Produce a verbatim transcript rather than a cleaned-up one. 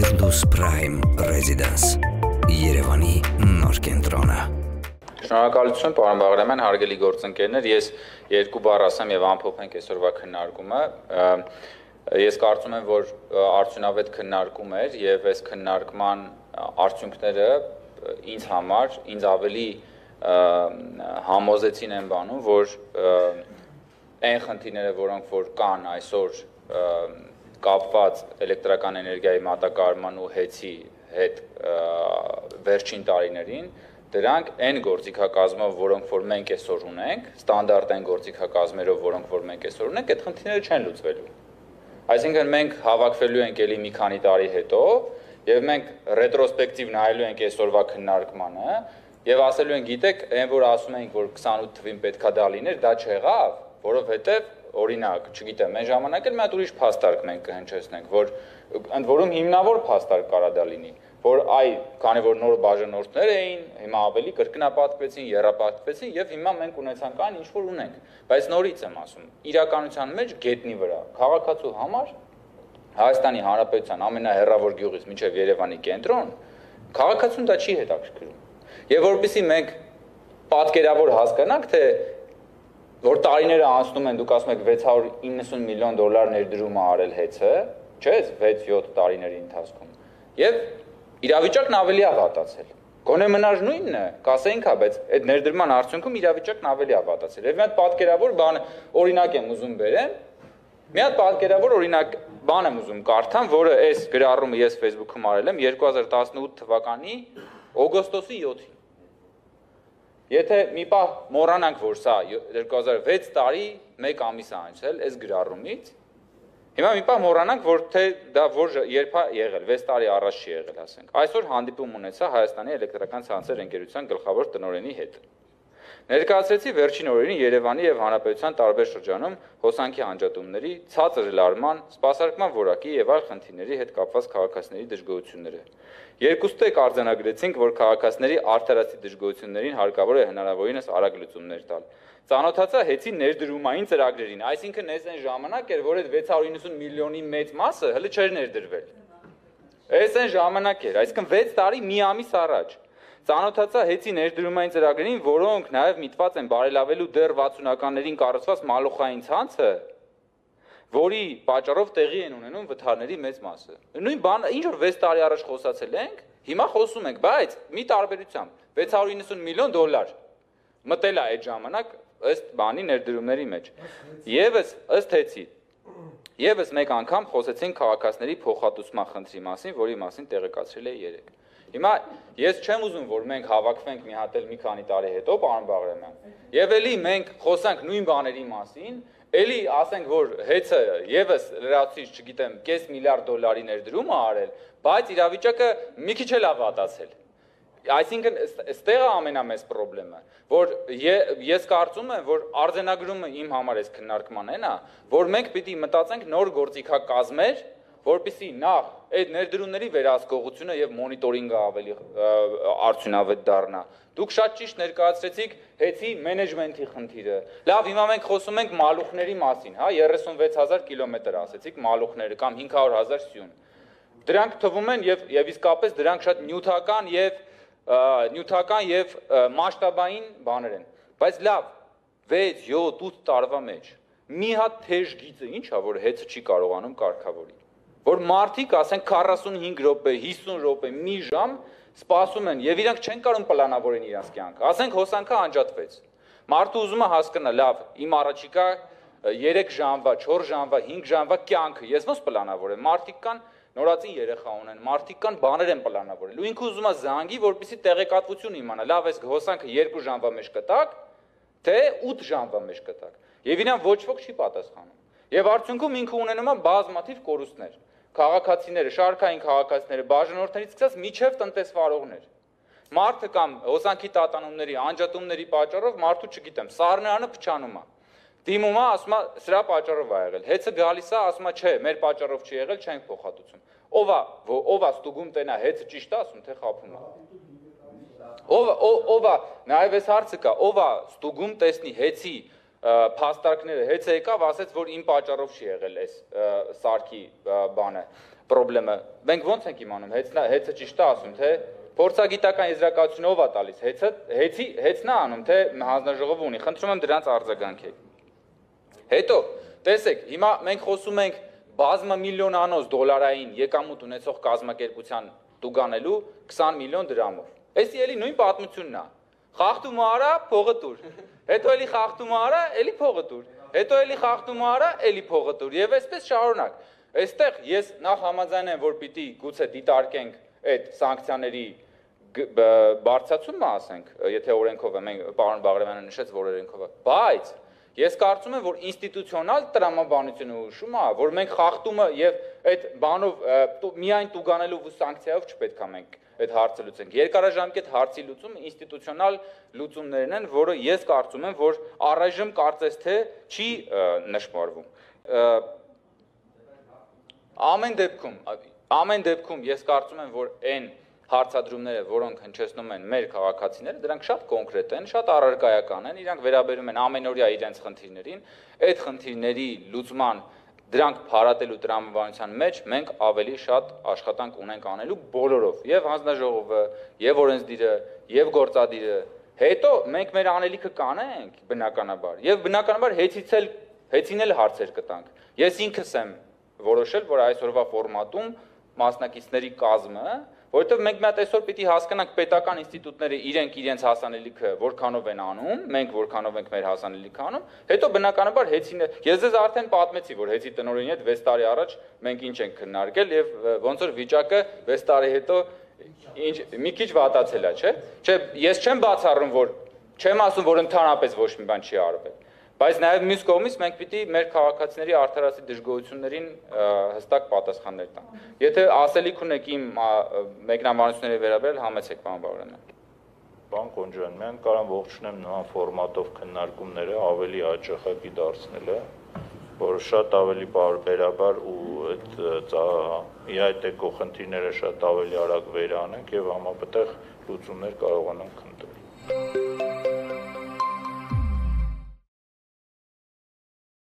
Firdaus Prime Residence Երևանի նոր կենտրոնը Շնորհակալություն պարոն Բաղրամյան, հարգելի գործընկերներ, ես երկու բառ ասեմ եւ ամփոփենք այսօրվա քննարկումը։ Ես կարծում եմ, որ արդյունավետ քննարկում էր եւ այս քննարկման արդյունքները ինձ համար ինձ ավելի համոզեցին են բանում, որ այն խնդիրները, որոնք որ կան այսօր կապված էլեկտրական էներգիայի մատակարարման ու հեծի հետ վերջին տարիներին, դրանք այն գործիքակազմով, որոնք որ մենք այսօր ունենք, ստանդարտ այն գործիքակազմերով, որոնք որ մենք այսօր ունենք, այդ խնդիրները չեն լուծվելու։ Այսինքն մենք հավաքվելու ենք ելի մի քանի տարի հետո, եւ մենք ռետրոսպեկտիվ նայելու ենք այսօրվա քննարկմանը, եւ ասելու ենք, գիտեք, այն որ ասում ենք, որ քսանութ թվին պետքա դա լիներ, դա չեղավ, որովհետեւ օրինակ, չգիտեմ, այն ժամանակ էլ մի հատ ուրիշ փաստարկ մենք կհնչեցնենք, որ ընդ որում հիմնավոր փաստարկ կարա դա լինի, որ այ, քանի որ նոր բաժանորդներ էին, հիմա ավելի կրկնապատկվեցին, եռապատկվեցին եւ հիմա մենք ունեցանք այն, ինչ որ ունենք, բայց նորից եմ ասում, իրականության մեջ գետնի վրա, քաղաքացու համար Հայաստանի Հանրապետության ամենահեռավոր գյուղից մինչև Երևանի կենտրոն, քաղաքացուն դա չի հետաքրքրում։ Եվ որպեսզի մենք պատկերավոր հասկանանք, թե որ տարիները անցնում են, դուք ասում եք վեց հարյուր իննսուն միլիոն դոլար ներդրում է արել հեծը, չէ՞, վեց-յոթ տարիների ընթացքում։ Եվ իրավիճակն ավելի է վատացել։ Գոնե մնար նույնն է, կասեինք, հա, բայց այդ ներդրման արդյունքում իրավիճակն ավելի է վատացել։ Եվ մի հատ պատկերավոր բան, օրինակ եմ ուզում բերեմ, մի հատ պատկերավոր օրինակ բան եմ ուզում կարդամ, որը այս գրառումը ես Facebook-ում արել եմ երկու հազար տասնութ թվականի օգոստոսի յոթին։ Եթե մի պահ մոռանանք, որ սա երկու հազար վեց տարի մեկ ամիս է անցել այս գրառումից, հիմա մի պահ մոռանանք, որ թե դա որ երբ է եղել, վեց տարի առաջ չի եղել, ասենք։ Այսօր հանդիպում ունեցա Հայաստանի էլեկտրական ցանցեր ընկերության գլխավոր տնօրենի հետ։ Ներկայացրեցի վերջին օրերին Երևանի եւ Հանրապետության տարբեր շրջանում հոսանքի անջատումների, ցածր լարման, սպասարկման որակի եւ այլ խնդիրների հետ կապված քաղաքացիների դժգոհությունները։ Երկուստեք արձանագրեցինք, որ քաղաքացիների արդարացի դժգոհություններին հարկավոր է հնարավորինս արագ լուծումներ տալ։ Ծանոթացա հեծի ներդրումային ծրագրերին, այսինքն այս այն ժամանակ էր, որ այդ վեց հարյուր իննսուն միլիոնի մեծ մասը հələ չէր ներդրվել։ Այս այն ժամանակ էր, այսինքն վեց տարի մի ամիս առաջ։ Ծանոթացա հեծի ներդրումային ծրագրերին, որոնք նաև միտված են բարելավելու դեռ վաթսունականներին կառուցված մալուխային ցանցը, որի պատճառով տեղի են ունենում վթարների մեծ մասը։ Նույն բանը, ինչ որ վեց տարի առաջ խոսացել ենք, հիմա խոսում ենք, բայց մի տարբերությամբ վեց հարյուր իննսուն միլիոն դոլար մտել է այդ ժամանակ ըստ բանի ներդրումների մեջ։ Եվս ըստ հեծի, եվս մեկ անգամ խոսեցինք քաղաքացիների փոխհատուցման խնդրի մասին, որի մասին տեղեկացրել էի երեկ։ Հիմա ես չեմ ուզում, որ մենք հավաքվենք մի հատ էլ մի քանի տարի հետո, պարոն Բաղրամյան, եւ էլի մենք խոսանք նույն բաների մասին, էլի ասենք, որ հեծը եւս լրացուցիչ, չգիտեմ, կես միլիարդ դոլարի ներդրում է արել, բայց իրավիճակը մի քիչ էլ է վատացել։ Այսինքն այստեղ է ամենամեծ խնդրը, որ ես կարծում եմ, որ արձանագրումը իմ համար այս քննարկման այն է, որ մենք պիտի մտածենք նոր գործիքակազմեր, որպեսզի նախ այդ ներդրումների վերահսկողությունը եւ մոնիտորինգը ավելի արդյունավետ դառնա։ Դուք շատ ճիշտ ներկայացրեցիք հեծի մենեջմենթի խնդիրը։ Լավ, հիմա մենք խոսում ենք մալուխների մասին, հա, երեսունվեց հազար կիլոմետր ասեցիք մալուխները կամ հինգ հարյուր հազար սյուն։ Դրանք թվում են եւ եւ իսկապես դրանք շատ նյութական եւ նյութական եւ մասշտաբային բաներ են։ Բայց լավ, վեց, յոթ, ութ տարվա մեջ մի հատ թեժ գիծը ի՞նչ է, որ հեծը չի կարողանում կարգավորի։ Որ մարդիկ, ասենք քառասունհինգ րոպե, հիսուն րոպե, մի ժամ սպասում են եւ իրանք չեն կարող պլանավորեն իրենց կյանքը։ Ասենք հոսանքը անջատվեց։ Մարդը ուզում է հասկանալ, լավ, իմ առաջիկա երեք ժամվա, չորս ժամվա, հինգ ժամվա կյանքը ես ոնց պլանավորեմ։ Մարդիկ կան նորածին երեխա ունեն, մարդիկ կան բաներ են պլանավորել։ Ու ինքը ուզում է զանգի, որպեսզի տեղեկատվություն իմանա։ Լավ, այս հոսանքը երկու ժամվա մեջ կտակ, թե ութ ժամվա մեջ կտակ։ Եվ իրան ոչ ոք չի պատասխանում։ Եվ արդյունքում ինքը ունենում է բազմաթիվ կորուստներ։ Քաղաքացիները, շարքային քաղաքացիները, բաժանորդներից սկսած միջև տնտեսվարողներ։ Մարդը կամ հոսանքի տատանումների, անջատումների պատճառով մարդու, չգիտեմ, սառնարանը փչանում է։ Դիմում է, ասում է, սրա պատճառով է եղել։ Հեծը գալիս է, ասում է, չէ, մեր պատճառով չի եղել, չենք փոխհատուցում։ Ով է, ով է ստուգում տենա, հեծը ճիշտ է ասում, թե խաբում է։ Ով ով է, նաև այս հարցը կա, ով է ստուգում տեսնի հեծի փաստարկները, հեծը եկավ, ասեց, որ իմ պատճառով չի եղել այս սարքի բանը։ պրոբլեմը։ Մենք ո՞նց ենք իմանում, հեծը ճիշտ է ասում, թե փորձագիտական եզրակացությունը ով է տալիս, հեծը, հեծի, հեծն է անում, թե հանձնաժողովը ունի։ Խնդրում եմ դրանց արձագանքեք։ Հետո, տեսեք, հիմա մենք խոսում ենք բազմամիլիոնանոց դոլարային եկամուտ ունեցող կազմակերպության տուգանելու քսան միլիոն դրամով։ Էսի էլի նույն պատմությունն է։ Խախտում արա, փողը տուր։ Հետո էլի խախտում արա, էլի փողը տուր։ Հետո էլի խախտում արա, էլի փողը տուր։ Եվ այսպես շարունակ։ Այստեղ ես նախ համաձայն եմ, որ պիտի գուցե դիտարկենք այդ սանկցիաների բարձրացումը, ասենք, եթե օրենքով է, մենք պարոն Բաղրամյանը նշեց, որ օրենքով է, բայց ես կարծում եմ, որ ինստիտուցիոնալ տրամաբանությունը ուշում է, որ մենք խախտումը եւ այդ բանով միայն տուգանելով ու սանկցիայով չպետք է մենք այդ հարցը լուծենք։ Երկարաժամկետ հարցի լուծումը ինստիտուցիոնալ լուծումներն են, որը ես կարծում եմ, որ առայժմ կարծես թե չի նշмарվում։ Ամեն դեպքում, ամեն դեպքում ես կարծում եմ, որ այն հարցադրումները, որոնք հնչեցնում են մեր քաղաքացիները, դրանք շատ կոնկրետ են, շատ առարկայական են, իրանք վերաբերում են ամենօրյա իրենց խնդիրներին, այդ խնդիրների լուծման, դրանք փարատելու տրամաբանության մեջ մենք ավելի շատ աշխատանք ունենք անելու բոլորով, եւ հանձնաժողովը, եւ օրենսդիրը, եւ գործադիրը։ Հետո մենք մեր անելիքը կանենք բնականաբար, եւ բնականաբար հեծիցել, հեծինել հարցեր կտանք։ Ես ինքս եմ որոշել, որ այսօրվա ֆորմատում մասնակիցների կազմը, որովհետև մենք մի հատ այսօր պիտի հասկանանք պետական ինստիտուտները իրենք իրենց հասանելիքը որքանով են անում, մենք որքանով ենք մեր հասանելիքը անում, հետո բնականաբար հեծին ես ձեզ արդեն պատմեցի, որ հեծի տնօրենի հետ վեց տարի առաջ մենք ինչ ենք քննարկել եւ ոնց որ վիճակը վեց տարի հետո ինչ մի քիչ վատացել է, չէ՞։ Չէ, ես չեմ բացառում, որ չեմ ասում, որ ընդհանրապես ոչ մի բան չի արվել։ Բայց նաև մյուս կողմից մենք պիտի մեր քաղաքացիների արդարացի դժգոհություններին հստակ պատասխաններ տանք։ Եթե ասելիք ունեք իմ մեկնաբանությունների վերաբերյալ, համեցեք, պարոն Բաղրամյան։ Պարոն Կոնջյան, mən կարամ ողջունեմ նման ֆորմատով քննարկումները ավելի հաճախակի դարձնելը, որ շատ ավելի բարբերաբար ու այդ իհայտ եկող խնդիրները շատ ավելի արագ վերանենք եւ համապատասխան լուծումներ կարողանանք խնդրել։